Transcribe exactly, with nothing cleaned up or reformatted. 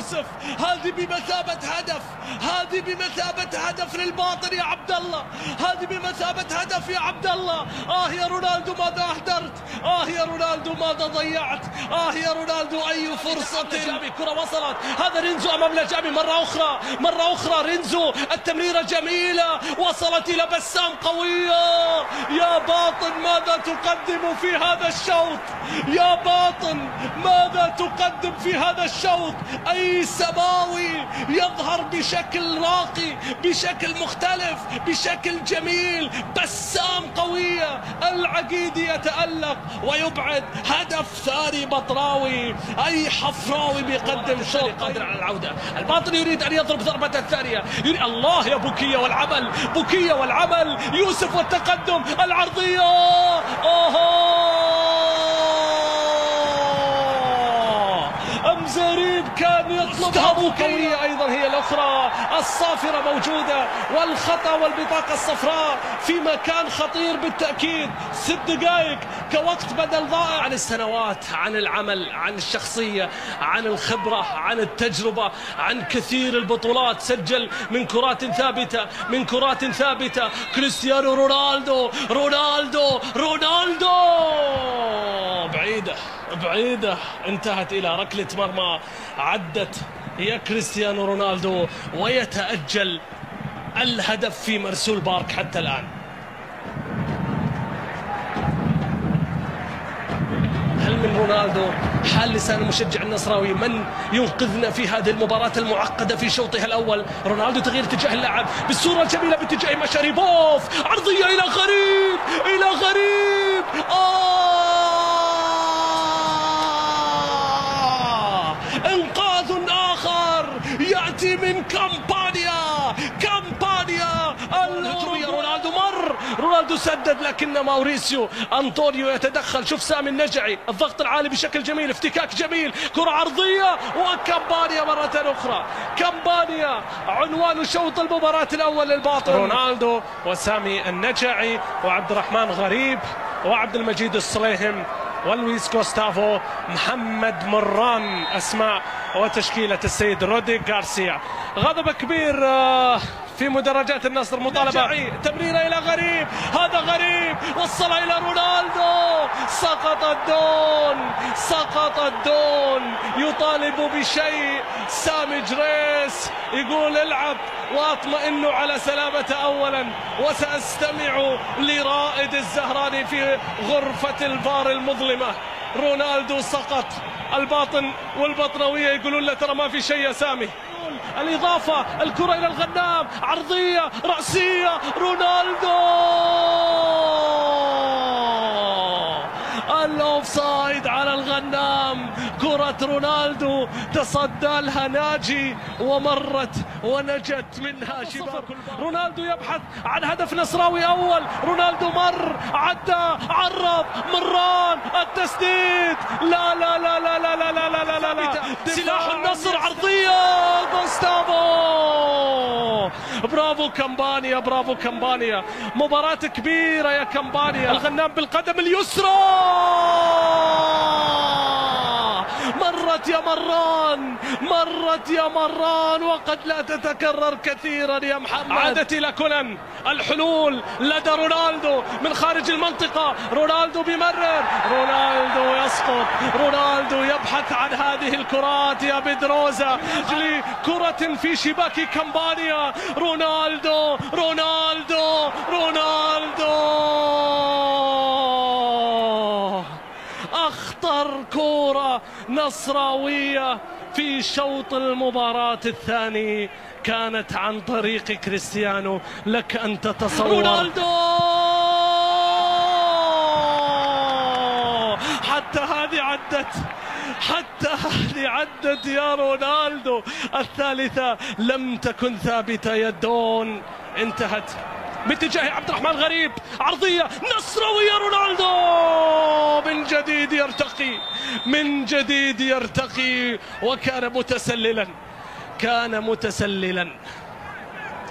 يوسف، هذه بمثابة هدف، هذه بمثابة هدف للباطن يا عبد الله، هذه بمثابة هدف يا عبد الله. آه يا رونالدو ماذا أهدرت، آه يا رونالدو ماذا ضيعت، آه يا رونالدو أي فرصة. كرة وصلت، هذا رينزو أمام لجابي مرة أخرى، مرة أخرى رينزو، التمريرة جميلة وصلت إلى بسام قوية. يا باطن ماذا تقدم في هذا الشوط، يا باطن ماذا تقدم في هذا الشوط. أي سماوي يظهر بشكل راقي، بشكل مختلف، بشكل جميل. بسام قوية، العقيدي يتألق ويبعد. هدف ثاني بطراوي، أي حفراوي بيقدم شوط قادر على العودة. الباطن يريد أن يضرب ضربة الثانية، يريد الله يا بوكية والعمل، بوكية والعمل. يوسف والتقدم، العرضية. أوه أمزريب كان يطلبها بوكية، أيضا هي الأخرى. الصافرة موجودة والخطأ والبطاقة الصفراء في مكان خطير بالتأكيد. ست دقائق كوقت بدل ضائع. عن السنوات، عن العمل، عن الشخصية، عن الخبرة، عن التجربة، عن كثير البطولات. سجل من كرات ثابتة، من كرات ثابتة. كريستيانو رونالدو، رونالدو، رونالدو بعيدة بعيدة، انتهت إلى ركلة مرمى. عدت يا كريستيانو رونالدو، ويتأجل الهدف في مرسول بارك حتى الآن. هل من رونالدو حال لسان المشجع النصراوي من ينقذنا في هذه المباراة المعقدة في شوطها الأول؟ رونالدو تغيير اتجاه اللاعب بالصورة الجميلة باتجاه مشاريبوف، عرضية إلى غريب، إلى غريب. آه انقاذ آخر يأتي من كامبانيا، كامبانيا. الهجوم يا رونالدو، مر رونالدو سدد، لكن ماوريسيو أنطونيو يتدخل. شوف سامي النجعي، الضغط العالي بشكل جميل، افتكاك جميل، كرة عرضية وكامبانيا مرة أخرى. كامبانيا عنوان شوط المباراة الأول للباطن. رونالدو وسامي النجعي وعبد الرحمن غريب وعبد المجيد الصليهم ولويس كوستافو، محمد مران أسماء، وتشكيلة السيد رودي غارسيا. غضب كبير في مدرجات النصر. مطالبة، تمريرة إلى غريب، هذا غريب وصل إلى رونالدو. سقط الدون، سقط الدون. يطالب بشيء سامي جريس، يقول العب واطمئن على سلامته أولا، وسأستمع لرائد الزهراني في غرفة الفار المظلمة. رونالدو سقط. الباطن والبطنوية يقولون له ترى ما في شيء يا سامي. الإضافة، الكرة إلى الغنام، عرضية رأسية. رونالدو الأوفسايد على الغنام. كرة رونالدو تصدى لها ناجي ومرت ونجت منها شباك. رونالدو يبحث عن هدف نصراوي أول. رونالدو مر، عدى، عرض، مران، التسديد. لا لا لا لا لا لا لا لا لا لا. سلاح النصر، عرضية غوستافو. برافو كامبانيا، برافو كامبانيا. مباراة كبيرة يا كامبانيا. الغنام بالقدم اليسرى، مرت يا مران، مرت يا مران، وقد لا تتكرر كثيرا يا محمد. عادت إلى كونان، الحلول لدى رونالدو من خارج المنطقة. رونالدو بيمرر، رونالدو يسقط، رونالدو يبحث عن هذه الكرات يا بيدروزا لكرة في شباك كامبانيا. رونالدو، رونالدو، رونالدو. أخطر كرة نصراوية في شوط المباراة الثاني كانت عن طريق كريستيانو. لك أن تتصور. رونالدو حتى هذه عدت، حتى هذه عدت يا رونالدو. الثالثة لم تكن ثابتة. يدون انتهت باتجاه عبد الرحمن غريب، عرضية نصراوية. رونالدو من جديد يرتقي، من جديد يرتقي، وكان متسللا، كان متسللا.